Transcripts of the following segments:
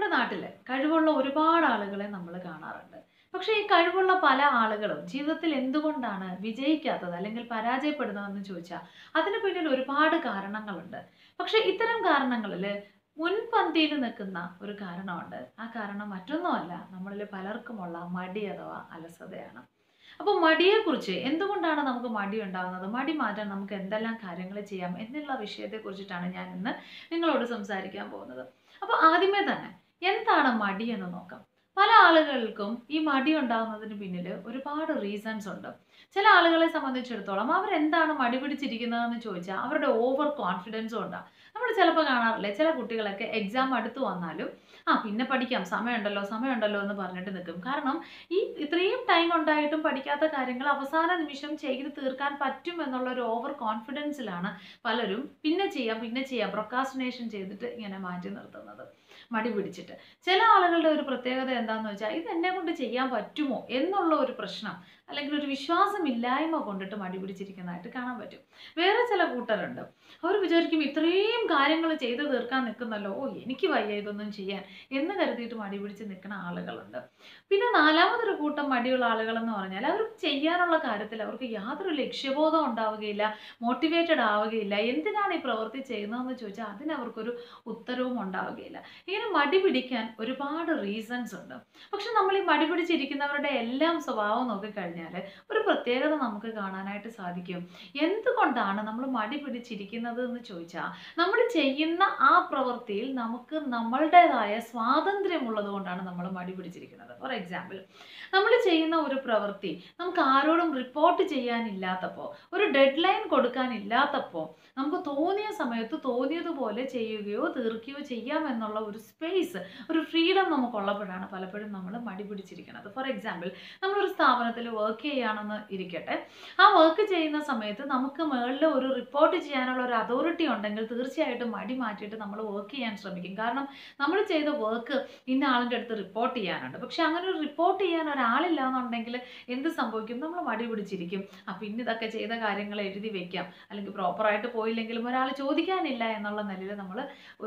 നമ്മുടെ നാട്ടിൽ കഴിവുള്ള ഒരുപാട് ആളുകളെ നമ്മൾ കാണാറുണ്ട്. പക്ഷേ ഈ കഴിവുള്ള പല ആളുകളും ജീവിതത്തിൽ എന്തുകൊണ്ടാണ് വിജയിക്കാത്തത് അല്ലെങ്കിൽ പരാജയപ്പെടുന്നതെന്ന് ചോദിച്ചാൽ അതിന് പിന്നിൽ ഒരുപാട് കാരണങ്ങളുണ്ട്. പക്ഷേ ഇത്തരം കാരണങ്ങളിൽ മുൻപന്തിയിൽ നിൽക്കുന്ന ഒരു കാരണമുണ്ട്. ആ കാരണം മറ്റൊന്നുമല്ല, നമ്മളിൽ പലർക്കുമുള്ള മടി അഥവാ അലസതയാണ്. അപ്പോൾ മടിയെക്കുറിച്ച്, എന്തുകൊണ്ടാണ് നമുക്ക് മടി ഉണ്ടാകുന്നത്, മടി മാറ്റാൻ നമുക്ക് എന്തെല്ലാം കാര്യങ്ങൾ ചെയ്യാം എന്നുള്ള വിഷയത്തെക്കുറിച്ചിട്ടാണ് ഞാൻ ഇന്ന് നിങ്ങളോട് സംസാരിക്കാൻ പോകുന്നത്. അപ്പോൾ ആദ്യമേ തന്നെ എന്താണ് മടി എന്ന് നോക്കാം. പല ആളുകൾക്കും ഈ മടി ഉണ്ടാകുന്നതിന് പിന്നിൽ ഒരുപാട് റീസൺസ് ഉണ്ട്. ചില ആളുകളെ സംബന്ധിച്ചിടത്തോളം അവരെന്താണ് മടി പിടിച്ചിരിക്കുന്നതെന്ന് ചോദിച്ചാൽ അവരുടെ ഓവർ കോൺഫിഡൻസും ഉണ്ടാകും. നമ്മൾ ചിലപ്പോൾ കാണാറില്ലേ, ചില കുട്ടികളൊക്കെ എക്സാം അടുത്ത് വന്നാലും പിന്നെ പഠിക്കാം, സമയമുണ്ടല്ലോ സമയമുണ്ടല്ലോ എന്ന് പറഞ്ഞിട്ട് നിൽക്കും. കാരണം ഈ ഇത്രയും ടൈം ഉണ്ടായിട്ടും പഠിക്കാത്ത കാര്യങ്ങൾ അവസാന നിമിഷം ചെയ്ത് തീർക്കാൻ പറ്റും എന്നുള്ള ഒരു ഓവർ കോൺഫിഡൻസിലാണ് പലരും പിന്നെ ചെയ്യാം പ്രൊക്കാസ്റ്റിനേഷൻ ചെയ്തിട്ട് ഇങ്ങനെ മാറ്റി നിർത്തുന്നത്, മടി പിടിച്ചിട്ട്. ചില ആളുകളുടെ ഒരു പ്രത്യേകത എന്താണെന്ന് വെച്ചാൽ ഇത് എന്നെ കൊണ്ട് ചെയ്യാൻ പറ്റുമോ എന്നുള്ള ഒരു പ്രശ്നം അല്ലെങ്കിൽ ഒരു വിശ്വാസമില്ലായ്മ കൊണ്ടിട്ട് മടി പിടിച്ചിരിക്കുന്നതായിട്ട് കാണാൻ പറ്റും. വേറെ ചില കൂട്ടരുണ്ട്, അവർ വിചാരിക്കും ഇത്രയും കാര്യങ്ങൾ ചെയ്ത് തീർക്കാൻ നിൽക്കുന്നല്ലോ, എനിക്ക് വയ്യ ഇതൊന്നും ചെയ്യാൻ എന്ന് കരുതിയിട്ട് മടി പിടിച്ച് നിൽക്കുന്ന ആളുകളുണ്ട്. പിന്നെ നാലാമതൊരു കൂട്ടം മടിയുള്ള ആളുകളെന്ന് പറഞ്ഞാൽ അവർക്ക് ചെയ്യാനുള്ള കാര്യത്തിൽ അവർക്ക് യാതൊരു ലക്ഷ്യബോധം ഉണ്ടാവുകയില്ല, മോട്ടിവേറ്റഡ് ആവുകയില്ല. എന്തിനാണ് ഈ പ്രവൃത്തി ചെയ്യുന്നതെന്ന് ചോദിച്ചാൽ അതിനവർക്കൊരു ഉത്തരവും ഉണ്ടാവുകയില്ല. ഇങ്ങനെ മടി പിടിക്കാൻ ഒരുപാട് റീസൺസ് ഉണ്ട്. പക്ഷെ നമ്മൾ ഈ മടി പിടിച്ചിരിക്കുന്നവരുടെ എല്ലാം സ്വഭാവം നോക്കിക്കഴിഞ്ഞാൽ ഒരു പ്രത്യേകത നമുക്ക് കാണാനായിട്ട് സാധിക്കും. എന്തുകൊണ്ടാണ് നമ്മൾ മടി പിടിച്ചിരിക്കുന്നത് എന്ന് ചോദിച്ചാൽ നമ്മൾ ചെയ്യുന്ന ആ പ്രവൃത്തിയിൽ നമുക്ക് നമ്മളുടേതായ സ്വാതന്ത്ര്യമുള്ളത് കൊണ്ടാണ് നമ്മൾ മടി പിടിച്ചിരിക്കുന്നത്. ഫോർ എക്സാമ്പിൾ, നമ്മൾ ചെയ്യുന്ന ഒരു പ്രവൃത്തി നമുക്ക് ആരോടും റിപ്പോർട്ട് ചെയ്യാനില്ലാത്തപ്പോൾ, ഒരു ഡെഡ് ലൈൻ കൊടുക്കാനില്ലാത്തപ്പോൾ നമുക്ക് തോന്നിയ സമയത്ത് തോന്നിയതുപോലെ ചെയ്യുകയോ തീർക്കുകയോ ചെയ്യാമെന്നുള്ള ഒരു സ്പേസ്, ഒരു ഫ്രീഡം നമുക്കുള്ളപ്പോഴാണ് പലപ്പോഴും നമ്മൾ മടി പിടിച്ചിരിക്കുന്നത്. ഫോർ എക്സാമ്പിൾ, നമ്മളൊരു സ്ഥാപനത്തിൽ വർക്ക് ചെയ്യുകയാണെന്ന് ഇരിക്കട്ടെ. ആ വർക്ക് ചെയ്യുന്ന സമയത്ത് നമുക്ക് മുകളിൽ ഒരു റിപ്പോർട്ട് ചെയ്യാനുള്ള ഒരു അതോറിറ്റി ഉണ്ടെങ്കിൽ തീർച്ചയായിട്ടും മടി മാറ്റിയിട്ട് നമ്മൾ വർക്ക് ചെയ്യാൻ ശ്രമിക്കും. കാരണം നമ്മൾ ചെയ്ത വർക്ക് ഇന്ന ആളിൻ്റെ അടുത്ത് റിപ്പോർട്ട് ചെയ്യാനുണ്ട്. പക്ഷെ അങ്ങനെ ഒരു റിപ്പോർട്ട് ചെയ്യാൻ ഒരാളില്ല എന്നുണ്ടെങ്കിൽ എന്ത് സംഭവിക്കും? നമ്മൾ മടി പിടിച്ചിരിക്കും. പിന്നെ ഇതൊക്കെ ചെയ്ത കാര്യങ്ങൾ എഴുതി വെക്കാം, അല്ലെങ്കിൽ പ്രോപ്പറായിട്ട് പോയില്ലെങ്കിലും ഒരാൾ ചോദിക്കാനില്ല എന്നുള്ള നിലയിൽ നമ്മൾ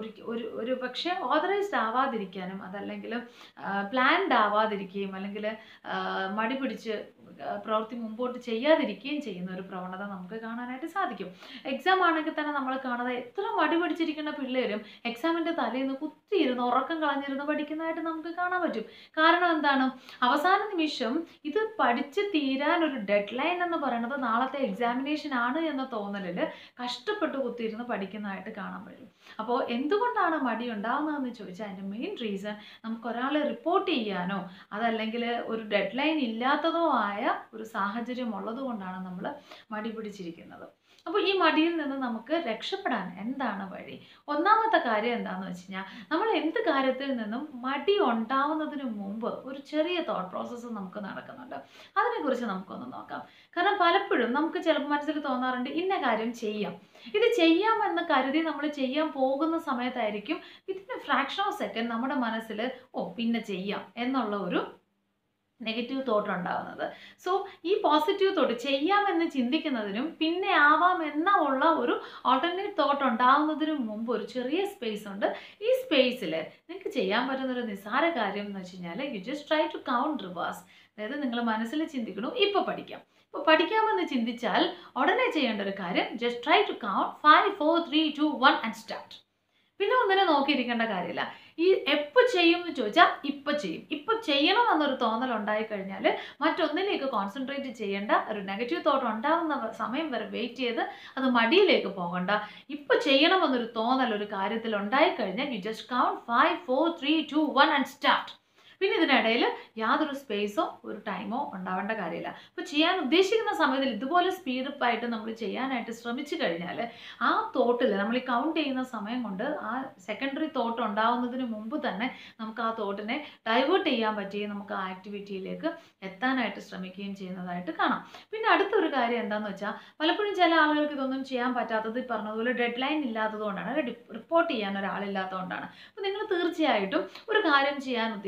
ഒരു പക്ഷേ ഓതറൈസ്ഡ് ആവാതിരിക്കാനും അതല്ലെങ്കിൽ പ്ലാൻഡ് ആവാതിരിക്കുകയും അല്ലെങ്കിൽ മടി പിടിച്ച് പ്രവൃത്തി മുമ്പോട്ട് ചെയ്യാതിരിക്കുകയും ചെയ്യുന്ന ഒരു പ്രവണത നമുക്ക് കാണാനായിട്ട് സാധിക്കും. എക്സാം ആണെങ്കിൽ തന്നെ നമ്മൾ കാണുന്നത് എത്ര മടി പിടിച്ചിരിക്കുന്ന പിള്ളേരും എക്സാമിൻ്റെ തലേന്ന് കുത്തിയിരുന്ന് ഉറക്കം കളഞ്ഞിരുന്ന് പഠിക്കുന്നതായിട്ട് നമുക്ക് കാണാൻ പറ്റും. കാരണം എന്താണ്? അവസാന നിമിഷം ഇത് പഠിച്ച് തീരാൻ ഒരു ഡെഡ് ലൈൻ എന്ന് പറയുന്നത് നാളത്തെ എക്സാമിനേഷൻ ആണ് എന്ന തോന്നലിൽ കഷ്ടപ്പെട്ട് കുത്തിയിരുന്ന് പഠിക്കുന്നതായിട്ട് കാണാൻ പറ്റും. അപ്പോൾ എന്തുകൊണ്ടാണ് മടി ഉണ്ടാകുന്നതെന്ന് ചോദിച്ചാൽ അതിൻ്റെ മെയിൻ റീസൺ നമുക്കൊരാളെ റിപ്പോർട്ട് ചെയ്യാനോ അതല്ലെങ്കിൽ ഒരു ഡെഡ് ലൈൻ ഇല്ലാത്തതോ ആയ ഒരു സാഹചര്യം ഉള്ളത് കൊണ്ടാണ് നമ്മൾ മടി പിടിച്ചിരിക്കുന്നത്. അപ്പോൾ ഈ മടിയിൽ നിന്ന് നമുക്ക് രക്ഷപ്പെടാൻ എന്താണ് വഴി? ഒന്നാമത്തെ കാര്യം എന്താണെന്ന് വെച്ച് കഴിഞ്ഞാൽ, നമ്മൾ എന്ത് കാര്യത്തിൽ നിന്നും മടി ഉണ്ടാവുന്നതിന് മുമ്പ് ഒരു ചെറിയ തോട്ട് പ്രോസസ്സ് നമുക്ക് നടക്കുന്നുണ്ട്. അതിനെക്കുറിച്ച് നമുക്കൊന്ന് നോക്കാം. കാരണം പലപ്പോഴും നമുക്ക് ചിലപ്പോൾ മനസ്സിൽ തോന്നാറുണ്ട് ഇന്ന കാര്യം ചെയ്യാം, ഇത് ചെയ്യാമെന്ന് കരുതി നമ്മൾ ചെയ്യാൻ പോകുന്ന സമയത്തായിരിക്കും ഇതിന് ഫ്രാക്ഷൻ ഓഫ് സെക്കൻഡ് നമ്മുടെ മനസ്സിൽ പിന്നെ ചെയ്യാം എന്നുള്ള ഒരു നെഗറ്റീവ് തോട്ട് ഉണ്ടാകുന്നത്. സോ ഈ പോസിറ്റീവ് തോട്ട് ചെയ്യാമെന്ന് ചിന്തിക്കുന്നതിനും പിന്നെ ആവാമെന്ന ഉള്ള ഒരു ഓൾട്ടർനേറ്റ് തോട്ട് ഉണ്ടാകുന്നതിനും മുമ്പ് ഒരു ചെറിയ സ്പേസ് ഉണ്ട്. ഈ സ്പേസിൽ നിങ്ങൾക്ക് ചെയ്യാൻ പറ്റുന്നൊരു നിസ്സാര കാര്യം എന്ന് വെച്ച് കഴിഞ്ഞാൽ you just try to count reverse. അതായത് നിങ്ങൾ മനസ്സിൽ ചിന്തിക്കണു ഇപ്പോൾ പഠിക്കാമെന്ന് ചിന്തിച്ചാൽ ഉടനെ ചെയ്യേണ്ട ഒരു കാര്യം just try to count 5 4 3 2 1 and start. പിന്നെ ഒന്നിനെ നോക്കിയിരിക്കേണ്ട കാര്യമില്ല. ഈ എപ്പോൾ ചെയ്യും എന്ന് ചോദിച്ചാൽ ഇപ്പം ചെയ്യണം എന്നൊരു തോന്നൽ ഉണ്ടായിക്കഴിഞ്ഞാൽ മറ്റൊന്നിലേക്ക് കോൺസെൻട്രേറ്റ് ചെയ്യേണ്ട, ഒരു നെഗറ്റീവ് തോട്ട് ഉണ്ടാകുന്ന സമയം വരെ വെയിറ്റ് ചെയ്ത് അത് മടിയിലേക്ക് പോകണ്ട. ഇപ്പം ചെയ്യണമെന്നൊരു തോന്നൽ ഒരു കാര്യത്തിൽ ഉണ്ടായിക്കഴിഞ്ഞാൽ you just count 5 4 3 2 1 and start. പിന്നെ ഇതിനിടയിൽ യാതൊരു സ്പേസോ ഒരു ടൈമോ ഉണ്ടാവേണ്ട കാര്യമില്ല. അപ്പോൾ ചെയ്യാൻ ഉദ്ദേശിക്കുന്ന സമയത്തിൽ ഇതുപോലെ സ്പീഡപ്പായിട്ട് നമ്മൾ ചെയ്യാനായിട്ട് ശ്രമിച്ചു കഴിഞ്ഞാൽ ആ തോട്ടിൽ നമ്മൾ ഈ കൗണ്ട് ചെയ്യുന്ന സമയം കൊണ്ട് ആ സെക്കൻഡറി തോട്ട് ഉണ്ടാവുന്നതിന് മുമ്പ് തന്നെ നമുക്ക് ആ തോട്ടിനെ ഡൈവേർട്ട് ചെയ്യാൻ പറ്റുകയും നമുക്ക് ആ ആക്ടിവിറ്റിയിലേക്ക് എത്താനായിട്ട് ശ്രമിക്കുകയും ചെയ്യുന്നതായിട്ട് കാണാം. പിന്നെ അടുത്തൊരു കാര്യം എന്താണെന്ന് വെച്ചാൽ, പലപ്പോഴും ചില ആളുകൾക്ക് ഇതൊന്നും ചെയ്യാൻ പറ്റാത്തത് ഈ പറഞ്ഞതുപോലെ ഡെഡ് ലൈൻ ഇല്ലാത്തത് കൊണ്ടാണ്, റിപ്പോർട്ട് ചെയ്യാൻ ഒരാളില്ലാത്തതുകൊണ്ടാണ്. അപ്പോൾ നിങ്ങൾ തീർച്ചയായിട്ടും ഒരു കാര്യം ചെയ്യാൻ ഉദ്ദേശിക്കുന്നുണ്ട്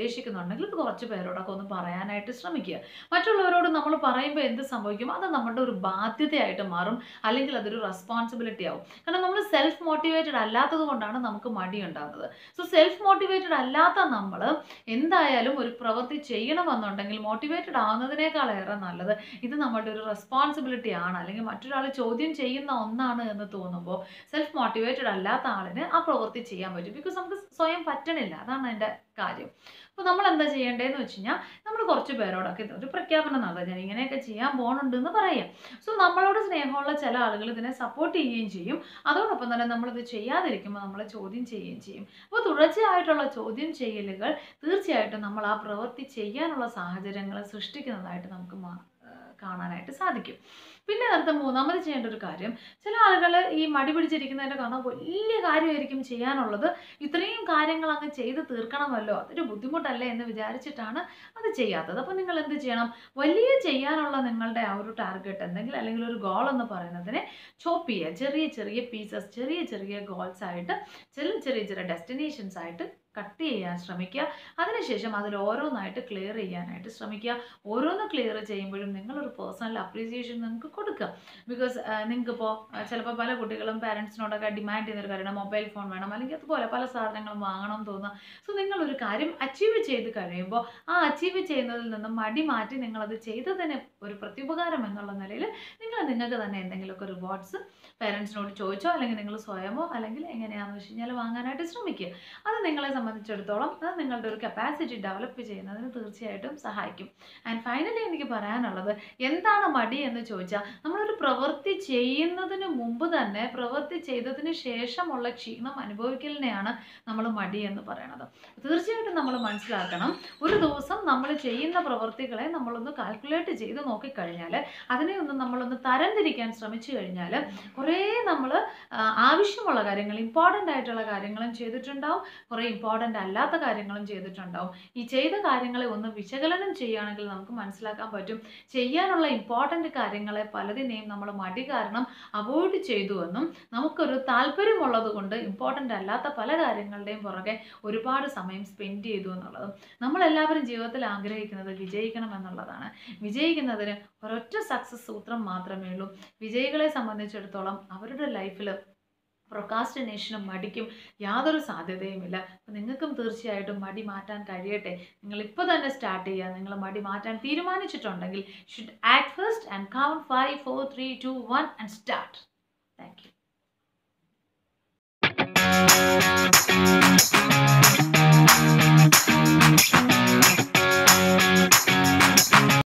ചെയ്യുന്നുണ്ടെങ്കിൽ ഇത് കുറച്ച് പേരോടൊക്കെ ഒന്ന് പറയാനായിട്ട് ശ്രമിക്കുക. മറ്റുള്ളവരോട് നമ്മൾ പറയുമ്പോൾ എന്ത് സംഭവിക്കും, അത് നമ്മുടെ ഒരു ബാധ്യതയായിട്ട് മാറും, അല്ലെങ്കിൽ അതൊരു റെസ്പോൺസിബിലിറ്റി ആവും. കാരണം നമ്മൾ സെൽഫ് മോട്ടിവേറ്റഡ് അല്ലാത്തത് കൊണ്ടാണ് നമുക്ക് മടി ഉണ്ടാകുന്നത്. സോ സെൽഫ് മോട്ടിവേറ്റഡ് അല്ലാത്ത നമ്മൾ എന്തായാലും ഒരു പ്രവൃത്തി ചെയ്യണമെന്നുണ്ടെങ്കിൽ മോട്ടിവേറ്റഡ് ആവുന്നതിനേക്കാളേറെ നല്ലത് ഇത് നമ്മളുടെ ഒരു റെസ്പോൺസിബിലിറ്റി ആണ്, അല്ലെങ്കിൽ മറ്റൊരാൾ ചോദ്യം ചെയ്യുന്ന ഒന്നാണ് എന്ന് തോന്നുമ്പോൾ സെൽഫ് മോട്ടിവേറ്റഡ് അല്ലാത്ത ആളിന് ആ പ്രവൃത്തി ചെയ്യാൻ പറ്റും. ബിക്കോസ് നമുക്ക് സ്വയം പറ്റണില്ല, അതാണ് അതിൻ്റെ കാര്യം. അപ്പോൾ നമ്മൾ എന്താ ചെയ്യേണ്ടതെന്ന് വെച്ച് കഴിഞ്ഞാൽ നമ്മൾ കുറച്ച് പേരോടൊക്കെ ഒരു പ്രഖ്യാപനം നടത്തുക, ഞാൻ ഇങ്ങനെയൊക്കെ ചെയ്യാൻ പോകുന്നുണ്ട് എന്ന് പറയാം. സോ നമ്മളോട് സ്നേഹമുള്ള ചില ആളുകൾ ഇതിനെ സപ്പോർട്ട് ചെയ്യുകയും ചെയ്യും. അതോടൊപ്പം തന്നെ നമ്മളിത് ചെയ്യാതിരിക്കുമ്പോൾ നമ്മളെ ചോദ്യം ചെയ്യുകയും ചെയ്യും. അപ്പോൾ തുടർച്ചയായിട്ടുള്ള ചോദ്യം ചെയ്യലുകൾ തീർച്ചയായിട്ടും നമ്മൾ ആ പ്രവൃത്തി ചെയ്യാനുള്ള സാഹചര്യങ്ങൾ സൃഷ്ടിക്കുന്നതായിട്ട് നമുക്ക് കാണാനായിട്ട് സാധിക്കും. പിന്നെ നേരത്തെ മൂന്നാമത് ചെയ്യേണ്ട ഒരു കാര്യം, ചില ആളുകൾ ഈ മടി പിടിച്ചിരിക്കുന്നതിൻ്റെ കാരണം വലിയ കാര്യമായിരിക്കും ചെയ്യാനുള്ളത്, ഇത്രയും കാര്യങ്ങൾ അങ്ങ് ചെയ്ത് തീർക്കണമല്ലോ, അതൊരു ബുദ്ധിമുട്ടല്ലേ എന്ന് വിചാരിച്ചിട്ടാണ് അത് ചെയ്യാത്തത്. അപ്പോൾ നിങ്ങൾ എന്ത് ചെയ്യണം, വലിയ ചെയ്യാനുള്ള നിങ്ങളുടെ ആ ഒരു ടാർഗറ്റ് എന്തെങ്കിലും അല്ലെങ്കിൽ ഒരു ഗോൾ എന്ന് പറയുന്നതിനെ ചോപ്പ് ചെയ്യുക, ചെറിയ ചെറിയ പീസസ്, ചെറിയ ചെറിയ ഗോൾസ് ആയിട്ട്, ചെറിയ ചെറിയ ഡെസ്റ്റിനേഷൻസ് ആയിട്ട് കട്ട് ചെയ്യാൻ ശ്രമിക്കുക. അതിനുശേഷം അതിൽ ഓരോന്നായിട്ട് ക്ലിയർ ചെയ്യാനായിട്ട് ശ്രമിക്കുക. ഓരോന്ന് ക്ലിയർ ചെയ്യുമ്പോഴും നിങ്ങളൊരു പേഴ്സണൽ അപ്രീസിയേഷൻ നിങ്ങൾക്ക് കൊടുക്കുക. ബിക്കോസ് നിങ്ങൾക്കിപ്പോൾ ചിലപ്പോൾ പല കുട്ടികളും പാരൻസിനോടൊക്കെ ഡിമാൻഡ് ചെയ്യുന്നൊരു കാര്യമാണ് മൊബൈൽ ഫോൺ വേണം, അല്ലെങ്കിൽ അതുപോലെ പല സാധനങ്ങളും വാങ്ങണം എന്ന് തോന്നുക. സോ നിങ്ങളൊരു കാര്യം അച്ചീവ് ചെയ്ത് കഴിയുമ്പോൾ ആ അച്ചീവ് ചെയ്യുന്നതിൽ നിന്നും മടി മാറ്റി നിങ്ങളത് ചെയ്തതിന് ഒരു പ്രത്യുപകാരം എന്നുള്ള നിലയിൽ നിങ്ങൾക്ക് തന്നെ എന്തെങ്കിലുമൊക്കെ റിവാർഡ്സ് പാരൻസിനോട് ചോദിച്ചോ അല്ലെങ്കിൽ നിങ്ങൾ സ്വയമോ അല്ലെങ്കിൽ എങ്ങനെയാണെന്ന് വെച്ച് കഴിഞ്ഞാൽ വാങ്ങാനായിട്ട് ശ്രമിക്കുക. അത് നിങ്ങളെ സംബന്ധിച്ചിടത്തോളം അത് നിങ്ങളുടെ ഒരു കപ്പാസിറ്റി ഡെവലപ്പ് ചെയ്യുന്നതിന് തീർച്ചയായിട്ടും സഹായിക്കും. ആൻഡ് ഫൈനലി എനിക്ക് പറയാനുള്ളത്, എന്താണ് മടി എന്ന് ചോദിച്ചാൽ നമ്മളൊരു പ്രവൃത്തി ചെയ്യുന്നതിന് മുമ്പ് തന്നെ പ്രവൃത്തി ചെയ്തതിന് ശേഷമുള്ള ക്ഷീണം അനുഭവിക്കലിനെയാണ് നമ്മൾ മടി എന്ന് പറയുന്നത്. തീർച്ചയായിട്ടും നമ്മൾ മനസ്സിലാക്കണം, ഒരു ദിവസം നമ്മൾ ചെയ്യുന്ന പ്രവൃത്തികളെ നമ്മളൊന്ന് കാൽക്കുലേറ്റ് ചെയ്ത് നോക്കിക്കഴിഞ്ഞാൽ, അതിനെ ഒന്ന് നമ്മളൊന്ന് തരംതിരിക്കാൻ ശ്രമിച്ചു കഴിഞ്ഞാൽ കുറേ നമ്മൾ ആവശ്യമുള്ള കാര്യങ്ങൾ, ഇമ്പോർട്ടൻ്റ് ആയിട്ടുള്ള കാര്യങ്ങളും ചെയ്തിട്ടുണ്ടാവും, കുറേ ഇമ്പോർട്ടൻ്റ് അല്ലാത്ത കാര്യങ്ങളും ചെയ്തിട്ടുണ്ടാവും. ഈ ചെയ്ത കാര്യങ്ങളെ ഒന്ന് വിശകലനം ചെയ്യുകയാണെങ്കിൽ നമുക്ക് മനസ്സിലാക്കാൻ പറ്റും, ചെയ്യാനുള്ള ഇമ്പോർട്ടൻ്റ് കാര്യങ്ങളെ പലതിനെയും നമ്മൾ മടി കാരണം അവോയ്ഡ് ചെയ്തുവെന്നും നമുക്കൊരു താല്പര്യമുള്ളത് കൊണ്ട് ഇമ്പോർട്ടൻ്റ് അല്ലാത്ത പല കാര്യങ്ങളുടെയും പുറകെ ഒരുപാട് സമയം സ്പെൻഡ് ചെയ്തു എന്നുള്ളതും. നമ്മളെല്ലാവരും ജീവിതത്തിൽ ആഗ്രഹിക്കുന്നത് വിജയിക്കണം എന്നുള്ളതാണ്. വിജയിക്കുന്നതിന് ഒരൊറ്റ സക്സസ് സൂത്രം മാത്രമേ ഉള്ളൂ. വിജയികളെ സംബന്ധിച്ചിടത്തോളം അവരുടെ ലൈഫിൽ പ്രൊക്കാസ്റ്റിനേഷനും മടിക്കും യാതൊരു സാധ്യതയുമില്ല. അപ്പോൾ നിങ്ങൾക്കും തീർച്ചയായിട്ടും മടി മാറ്റാൻ കഴിയട്ടെ. നിങ്ങൾ ഇപ്പോൾ തന്നെ സ്റ്റാർട്ട് ചെയ്യുക. നിങ്ങൾ മടി മാറ്റാൻ തീരുമാനിച്ചിട്ടുണ്ടെങ്കിൽ should act first and count 5 4 3 2 1 and start. Thank U.